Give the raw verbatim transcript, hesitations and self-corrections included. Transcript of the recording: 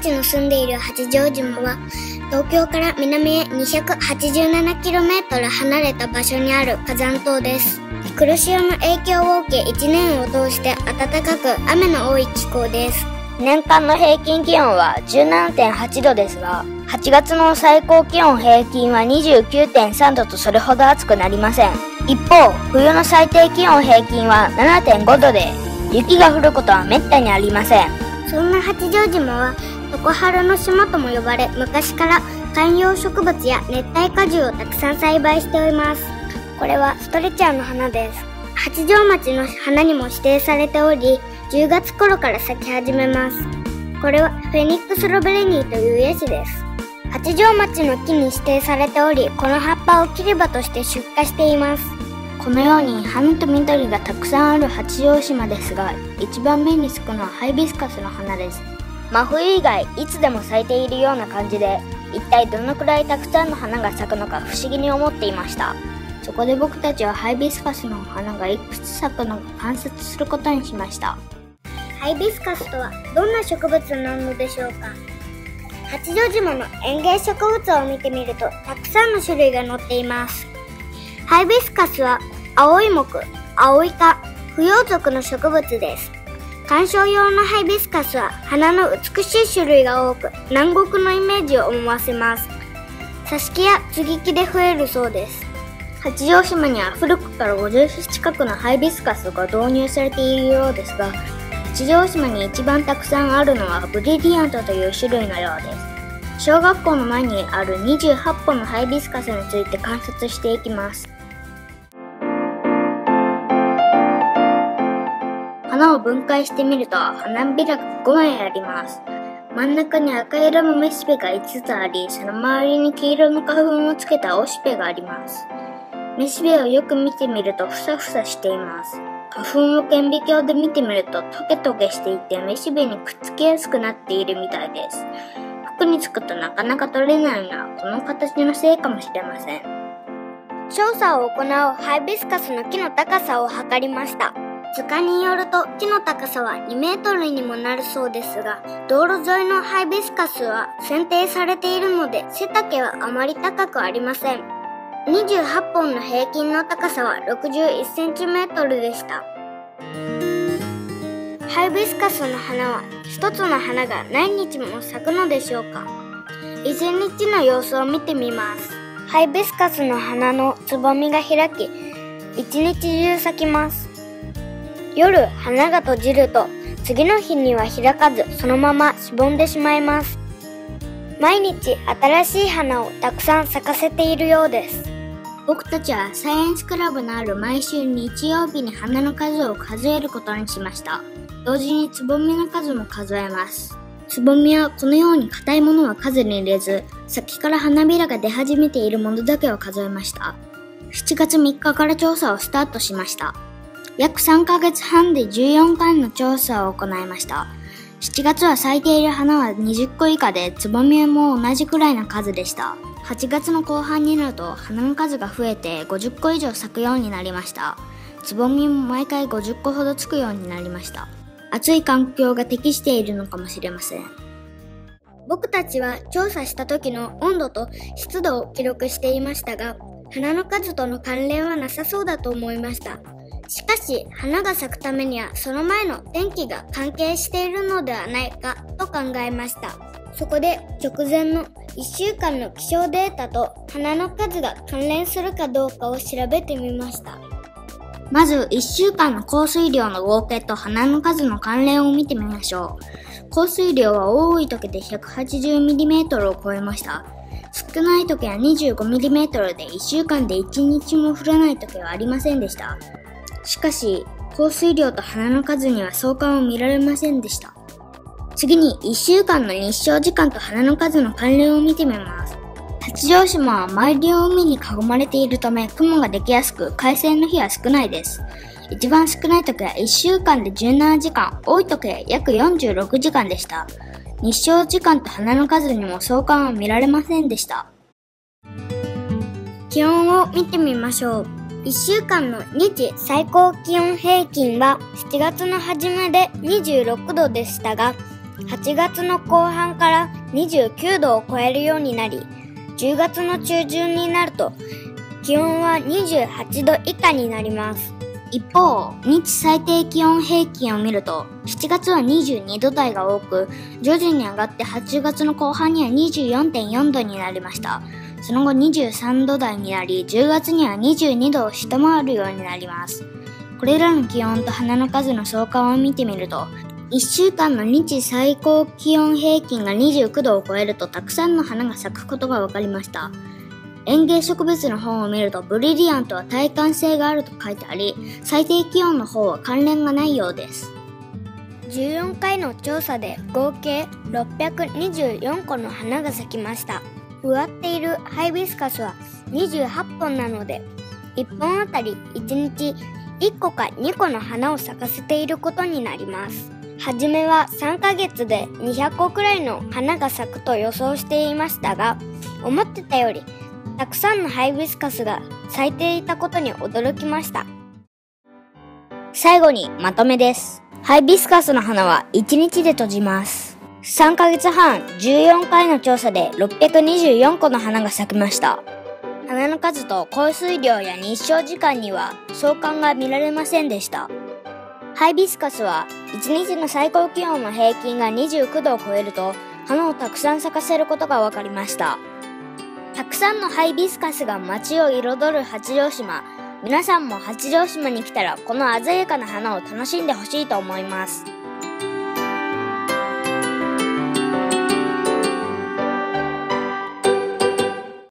ちの住んでいる八丈島は、東京から南へ にひゃくはちじゅうななキロメートル 離れた場所にある火山島です。黒潮の影響を受けいちねんを通して暖かく雨の多い気候です。 年間の平均気温は じゅうななてんはちどですが、はちがつの最高気温平均は にじゅうきゅうてんさんどとそれほど暑くなりません。一方、冬の最低気温平均は ななてんごどで、雪が降ることはめったにありません。 そんな八丈島は常春の島とも呼ばれ、昔から観葉植物や熱帯果樹をたくさん栽培しております。これはストレチャーの花です。八丈町の花にも指定されており、じゅうがつ頃から咲き始めます。これはフェニックスロベレニーというヤシです。八丈町の木に指定されており、この葉っぱを切り葉として出荷しています。 このように花と緑がたくさんある八丈島ですが、一番目につくのはハイビスカスの花です。真冬以外いつでも咲いているような感じで、一体どのくらいたくさんの花が咲くのか不思議に思っていました。そこで僕たちはハイビスカスの花がいくつ咲くのか観察することにしました。 ハイビスカスとはどんな植物なのでしょうか。八丈島の園芸植物を見てみると、たくさんの種類が載っています。ハイビスカスは青い木、アオイ科、腐葉属の植物です。観賞用のハイビスカスは花の美しい種類が多く、南国のイメージを思わせます。挿し木や接ぎ木で増えるそうです。 八丈島には古くからごじゅっしゅ近くのハイビスカスが導入されているようですが、八丈島に一番たくさんあるのはブリリアントという種類のようです。小学校の前にあるにじゅうはっぽんのハイビスカスについて観察していきます。花を分解してみると花びらがごまいあります。真ん中に赤色のめしべがいつつあり、その周りに黄色の花粉をつけたおしべがあります。めしべをよく見てみるとふさふさしています。花粉を顕微鏡で見てみるとトゲトゲしていて、めしべにくっつきやすくなっているみたいです。服につくとなかなか取れないのはこの形のせいかもしれません。 調査を行うハイビスカスの木の高さを測りました。図鑑によると木の高さはにメートルにもなるそうですが、道路沿いのハイビスカスは剪定されているので背丈はあまり高くありません。にじゅうはっぽんの平均の高さはろくじゅういちセンチメートルでした。ハイビスカスの花は一つの花が何日も咲くのでしょうか。一日の様子を見てみます。ハイビスカスの花のつぼみが開き、一日中咲きます。夜花が閉じると次の日には開かず、そのまましぼんでしまいます。毎日新しい花をたくさん咲かせているようです。 僕たちはサイエンスクラブのある毎週日曜日に花の数を数えることにしました。同時につぼみの数も数えます。つぼみはこのように硬いものは数に入れず、先から花びらが出始めているものだけを数えました。しちがつみっかから調査をスタートしました。約さんかげつはんでじゅうよんかいの調査を行いました。しちがつは咲いている花はにじゅっこ以下で、つぼみも同じくらいの数でした。はちがつの後半になると花の数が増えてごじゅっこ以上咲くようになりました。つぼみも毎回ごじゅっこほどつくようになりました。暑い環境が適しているのかもしれません。 僕たちは調査した時の温度と湿度を記録していましたが、花の数との関連はなさそうだと思いました。しかし花が咲くためにはその前の天気が関係しているのではないかと考えました。そこで直前のいっしゅうかんの気象データと花の数が関連するかどうかを調べてみました。 まずいっしゅうかんの降水量の合計と花の数の関連を見てみましょう。降水量は多い時で ひゃくはちじゅうミリメートル を超えました。少ない時は にじゅうごミリメートル でいっしゅうかんでいちにちも降らない時はありませんでした。しかし、降水量と花の数には相関を見られませんでした。次にいっしゅうかんの日照時間と花の数の関連を見てみます。八丈島は周りを海に囲まれているため雲ができやすく、快晴の日は少ないです。一番少ない時はいっしゅうかんでじゅうななじかん、多い時は約よんじゅうろくじかんでした。日照時間と花の数にも相関は見られませんでした。 気温を見てみましょう。いっしゅうかんの日最高気温平均はしちがつの初めでにじゅうろくどでしたが、 はちがつの後半からにじゅうきゅうどを超えるようになり、じゅうがつの中旬になると気温はにじゅうはちど以下になります。 一方、日最低気温平均を見ると、しちがつはにじゅうにど台が多く、徐々に上がってはちがつの後半には にじゅうよんてんよんどになりました。その後にじゅうさんど台になり、じゅうがつにはにじゅうにどを下回るようになります。これらの気温と花の数の相関を見てみると、いっしゅうかんの日最高気温平均がにじゅうきゅうどを超えるとたくさんの花が咲くことが分かりました。園芸植物の本を見ると、ブリリアントは耐寒性があると書いてあり、最低気温の方は関連がないようです。 じゅうよんかいの調査で合計ろっぴゃくにじゅうよんこの花が咲きました。植わっているハイビスカスはにじゅうはっぽんなので、いっぽんあたりいちにちいっこかにこの花を咲かせていることになります。はじめはさんかげつでにひゃっこくらいの花が咲くと予想していましたが、思ってたよりたくさんのハイビスカスが咲いていたことに驚きました。 最後にまとめです。ハイビスカスの花はいちにちで閉じます。さんかげつはん、じゅうよんかいの調査でろっぴゃくにじゅうよんこの花が咲きました。花の数と降水量や日照時間には相関が見られませんでした。ハイビスカスはいちにちの最高気温の平均がにじゅうきゅうどを超えると花をたくさん咲かせることが分かりました。たくさんのハイビスカスが街を彩る八丈島。皆さんも八丈島に来たらこの鮮やかな花を楽しんでほしいと思います。